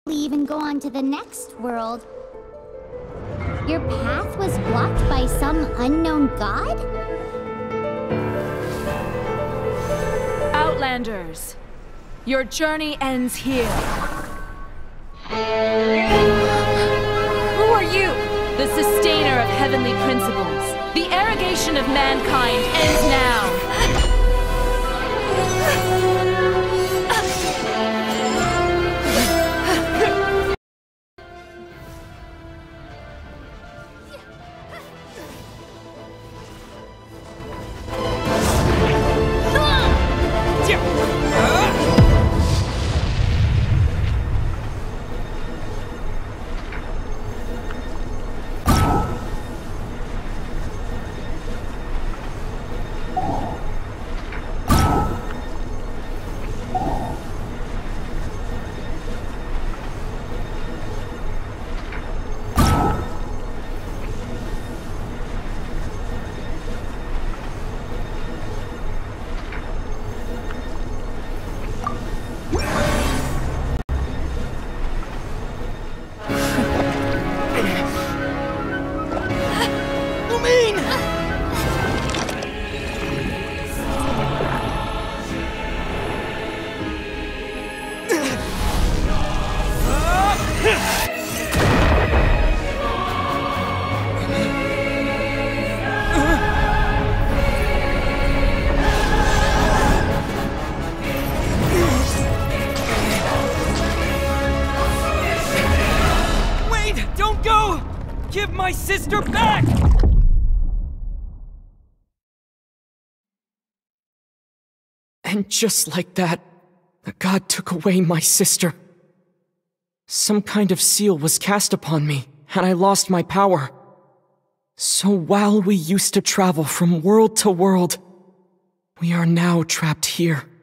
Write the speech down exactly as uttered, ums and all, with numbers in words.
leave and go on to the next world. Your path was blocked by some unknown god? Outlanders, your journey ends here. Who are you? The sustainer of heavenly principles. The arrogation of mankind ends now. Give my sister back! And just like that, the god took away my sister. Some kind of seal was cast upon me, and I lost my power. So while we used to travel from world to world, we are now trapped here.